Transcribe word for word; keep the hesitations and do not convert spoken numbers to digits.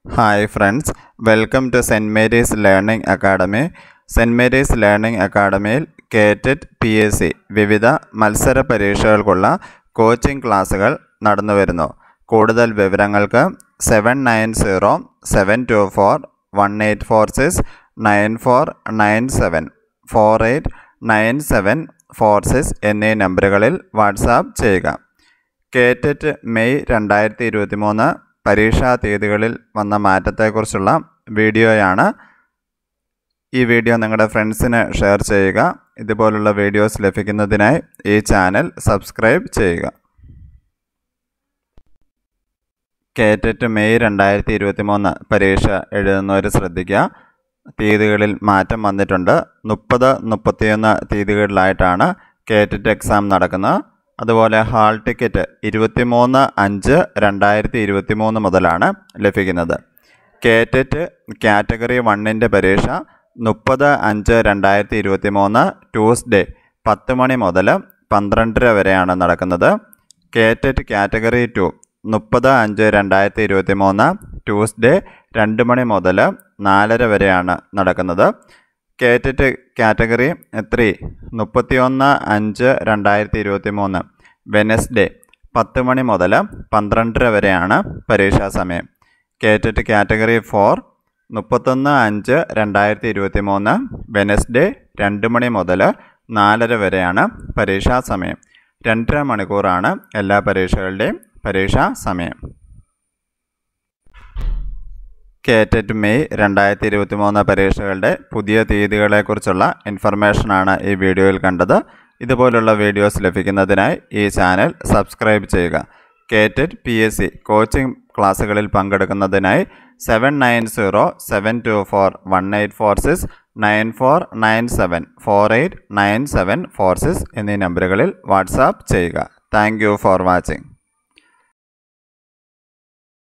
Hi friends, welcome to Saint Mary's Learning Academy. Saint Mary's Learning Academy Ktet P S C വിവിധ മത്സര പരീക്ഷകൾക്കുള്ള coaching ക്ലാസുകൾ നടന്നു വരുന്നു. കൂടുതൽ വിവരങ്ങൾക്ക് seven nine zero seven two four one eight four six nine four nine seven four eight nine seven four six എന്നീ നമ്പറുകളിൽ WhatsApp ചെയ്യുക. കേറ്ററ്റ് മെയ് രണ്ടായിരത്തി ഇരുപത്തി മൂന്ന് പരീക്ഷാ തീയതികളിൽ വന്ന മാറ്റത്തെക്കുറിച്ചുള്ള വീഡിയോയാണ്. ഈ വീഡിയോ നിങ്ങളുടെ ഫ്രണ്ട്സിന് ഷെയർ ചെയ്യുക. ഇതുപോലുള്ള വീഡിയോസ് ലഭിക്കുന്നതിനായി ഈ ചാനൽ സബ്സ്ക്രൈബ് ചെയ്യുക. കേറ്ററ്റ് മെയ് രണ്ടായിരത്തി ഇരുപത്തി മൂന്ന് പരീക്ഷ എഴുതുന്നവർ ശ്രദ്ധിക്കുക. തീയതികളിൽ മാറ്റം വന്നിട്ടുണ്ട്. മുപ്പത് മുപ്പത്തിയൊന്ന് തീയതികളിലായിട്ടാണ് കേറ്ററ്റ് എക്സാം നടക്കുന്നത്. അതുപോലെ ഹാൾ ടിക്കറ്റ് ഇരുപത്തി മൂന്ന് അഞ്ച് രണ്ടായിരത്തി ഇരുപത്തി മൂന്ന് മുതലാണ് ലഭിക്കുന്നത്. കേറ്ററ്റ് കാറ്റഗറി വണ്ണിൻ്റെ പരീക്ഷ മുപ്പത് അഞ്ച് രണ്ടായിരത്തി ഇരുപത്തി മൂന്ന് ട്യൂസ്ഡേ പത്ത് മണി മുതൽ പന്ത്രണ്ടര വരെയാണ് നടക്കുന്നത്. കേറ്ററ്റ് കാറ്റഗറി ടു മുപ്പത് അഞ്ച് രണ്ടായിരത്തി ഇരുപത്തി മൂന്ന് ട്യൂസ്ഡേ രണ്ട് മണി മുതൽ നാലര വരെയാണ് നടക്കുന്നത്. കേറ്ററ്റ് കാറ്റഗറി ത്രീ മുപ്പത്തി ഒന്ന് അഞ്ച് രണ്ടായിരത്തി ഇരുപത്തി മൂന്ന് വെനസ്ഡേ പത്ത് മണി മുതൽ പന്ത്രണ്ടര വരെയാണ് പരീക്ഷാ സമയം. കേറ്ററ്റ് കാറ്റഗറി ഫോർ മുപ്പത്തൊന്ന് അഞ്ച് രണ്ടായിരത്തി ഇരുപത്തി മൂന്ന് വെനസ്ഡേ രണ്ട് മണി മുതൽ നാലര വരെയാണ് പരീക്ഷാ സമയം. രണ്ടര മണിക്കൂറാണ് എല്ലാ പരീക്ഷകളുടെയും പരീക്ഷാ സമയം. കേറ്ററ്റ് മെയ് രണ്ടായിരത്തി ഇരുപത്തി മൂന്ന് പരീക്ഷകളുടെ പുതിയ തീയതികളെക്കുറിച്ചുള്ള ഇൻഫർമേഷനാണ് ഈ വീഡിയോയിൽ കണ്ടത്. ഇതുപോലുള്ള വീഡിയോസ് ലഭിക്കുന്നതിനായി ഈ ചാനൽ സബ്സ്ക്രൈബ് ചെയ്യുക. കേറ്ററ്റ് പി എസ് സി കോച്ചിംഗ് ക്ലാസ്സുകളിൽ പങ്കെടുക്കുന്നതിനായി seven nine zero seven two four one eight four six nine four nine seven four eight nine seven four six എന്നീ നമ്പറുകളിൽ വാട്സാപ്പ് ചെയ്യുക. Thank you for watching.